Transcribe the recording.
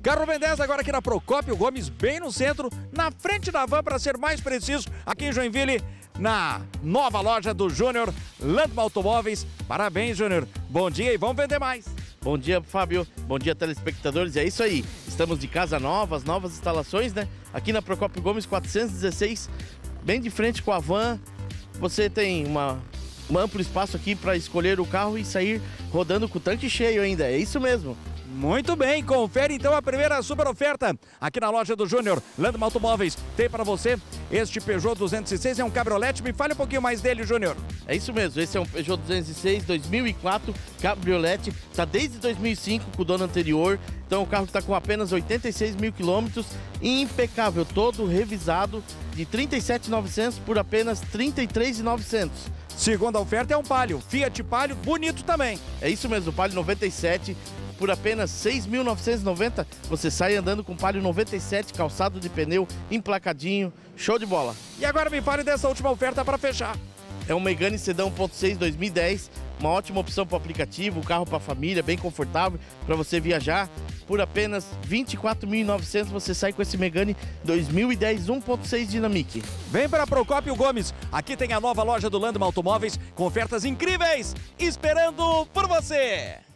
Carro Ben 10 agora aqui na Procópio Gomes, bem no centro, na frente da van, para ser mais preciso, aqui em Joinville, na nova loja do Júnior Landman Automóveis. Parabéns, Júnior. Bom dia e vamos vender mais. Bom dia, Fábio. Bom dia, telespectadores. É isso aí. Estamos de casa nova, as novas instalações, né? Aqui na Procópio Gomes 416, bem de frente com a van. Você tem um amplo espaço aqui para escolher o carro e sair rodando com o tanque cheio ainda. É isso mesmo. Muito bem, confere então a primeira super oferta aqui na loja do Júnior Landman Automóveis. Tem para você este Peugeot 206, é um cabriolete. Me fale um pouquinho mais dele, Júnior. É isso mesmo, esse é um Peugeot 206 2004 cabriolete, está desde 2005 com o dono anterior. Então o carro está com apenas 86 mil quilômetros, impecável, todo revisado, de 37.900 por apenas 33.900. Segunda oferta é um Palio, Fiat Palio, bonito também. É isso mesmo, Palio 97 por apenas 6.990, você sai andando com Palio 97, calçado de pneu, emplacadinho, show de bola. E agora me fale dessa última oferta para fechar. É um Megane Sedan 1.6 2010, uma ótima opção para o aplicativo, carro para família, bem confortável para você viajar. Por apenas 24.900 você sai com esse Megane 2010 1.6 Dynamic. Vem para Procópio Gomes, aqui tem a nova loja do Landman Automóveis com ofertas incríveis, esperando por você.